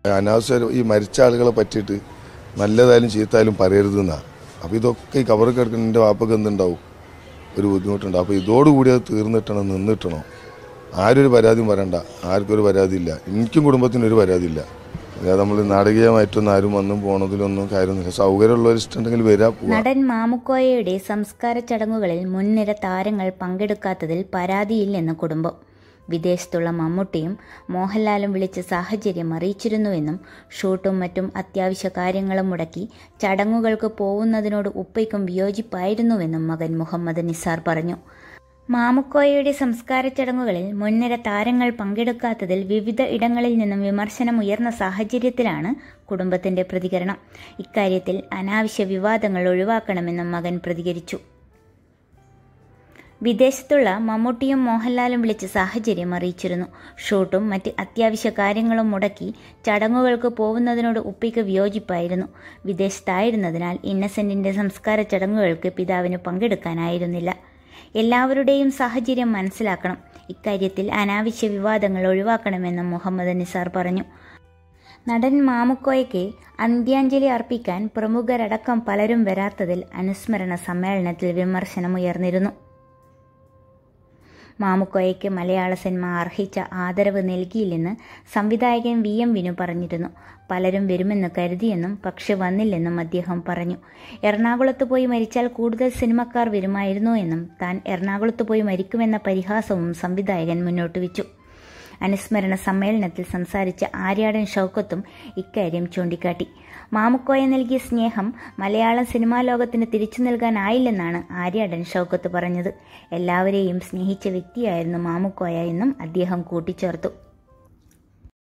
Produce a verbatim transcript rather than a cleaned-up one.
അനാവശ്യം ഈ മരിച്ച ആളുകളെ പറ്റിയിട്ട് നല്ലതായാലും ചീത്തായാലും പറയരുതെന്നാണ്. അപ്പോൾ ഇതൊക്കെ ഈ കവർ കിടക്കുന്ന എൻ്റെ വാപ്പക്ക് എന്തുണ്ടാവും, ഒരു ബുദ്ധിമുട്ടുണ്ട്. അപ്പോൾ ഇതോടുകൂടി അത് തീർന്നിട്ടണം, നിന്നിട്ടണം. ആരും ഒരു പരാതിയും പറയണ്ട, ആർക്കും ഒരു പരാതിയില്ല, എനിക്കും കുടുംബത്തിനൊരു പരാതിയില്ല. അതായത് നമ്മൾ നാടകീയമായിട്ടൊന്നും ആരും വന്നും പോണതിലൊന്നും കാര്യമൊന്നുമില്ല. സൗകര്യമുള്ളവർ ഇഷ്ടമുണ്ടെങ്കിൽ വരാ. നടൻ മാമുക്കോയയുടെ സംസ്കാര ചടങ്ങുകളിൽ മുൻനിര താരങ്ങൾ പങ്കെടുക്കാത്തതിൽ പരാതിയില്ലെന്ന് കുടുംബം. വിദേശത്തുള്ള മമ്മൂട്ടിയും മോഹൻലാലും വിളിച്ച സാഹചര്യം അറിയിച്ചിരുന്നുവെന്നും ഷൂട്ടും മറ്റും അത്യാവശ്യ കാര്യങ്ങളും മുടക്കി ചടങ്ങുകൾക്ക് പോകുന്നതിനോട് ഉപ്പയ്ക്കും വിയോജിപ്പായിരുന്നുവെന്നും മകൻ മുഹമ്മദ് നിസാർ പറഞ്ഞു. മാമുക്കോയയുടെ സംസ്കാര ചടങ്ങുകളിൽ മുൻനിര താരങ്ങൾ പങ്കെടുക്കാത്തതിൽ വിവിധ ഇടങ്ങളിൽ നിന്നും വിമർശനം ഉയർന്ന സാഹചര്യത്തിലാണ് കുടുംബത്തിന്റെ പ്രതികരണം. ഇക്കാര്യത്തിൽ അനാവശ്യ വിവാദങ്ങൾ ഒഴിവാക്കണമെന്നും മകൻ പ്രതികരിച്ചു. വിദേശത്തുള്ള മമ്മൂട്ടിയും മോഹൻലാലും വിളിച്ച സാഹചര്യം അറിയിച്ചിരുന്നു. ഷൂട്ടും മറ്റ് അത്യാവശ്യ കാര്യങ്ങളും മുടക്കി ചടങ്ങുകൾക്ക് പോകുന്നതിനോട് ഉപ്പയ്ക്ക് വിയോജിപ്പായിരുന്നു. വിദേശത്തായിരുന്നതിനാൽ ഇന്നസെന്റിന്റെ സംസ്കാര ചടങ്ങുകൾക്ക് പിതാവിന് പങ്കെടുക്കാനായിരുന്നില്ല. എല്ലാവരുടെയും സാഹചര്യം മനസ്സിലാക്കണം. ഇക്കാര്യത്തിൽ അനാവശ്യ വിവാദങ്ങൾ ഒഴിവാക്കണമെന്നും മുഹമ്മദ് നിസാർ പറഞ്ഞു. നടൻ മാമുക്കോയ്ക്ക് അന്ത്യാഞ്ജലി അർപ്പിക്കാൻ പ്രമുഖരടക്കം പലരും വരാത്തതിൽ അനുസ്മരണ സമ്മേളനത്തിൽ വിമർശനമുയർന്നിരുന്നു. മാമുക്കോയയ്ക്ക് മലയാള സിനിമ അർഹിച്ച ആദരവ് നൽകിയില്ലെന്ന് സംവിധായകൻ വി എം വിനു പറഞ്ഞിരുന്നു. പലരും വരുമെന്ന് കരുതിയെന്നും പക്ഷെ വന്നില്ലെന്നും അദ്ദേഹം പറഞ്ഞു. എറണാകുളത്ത് പോയി മരിച്ചാൽ കൂടുതൽ സിനിമക്കാർ വരുമായിരുന്നു എന്നും താൻ എറണാകുളത്ത് പോയി മരിക്കുമെന്ന പരിഹാസവും സംവിധായകൻ മുന്നോട്ട് വെച്ചു. അനുസ്മരണ സമ്മേളനത്തിൽ സംസാരിച്ച ആര്യാടൻ ഷൗക്കത്തും ഇക്കാര്യം ചൂണ്ടിക്കാട്ടി. മാമുക്കോയ നൽകിയ സ്നേഹം മലയാളം സിനിമാ ലോകത്തിന് തിരിച്ചു നൽകാനായില്ലെന്നാണ് ആര്യാടൻ ഷൗക്കത്ത് പറഞ്ഞത്. എല്ലാവരെയും സ്നേഹിച്ച വ്യക്തിയായിരുന്നു മാമുക്കോയ എന്നും അദ്ദേഹം കൂട്ടിച്ചേർത്തു.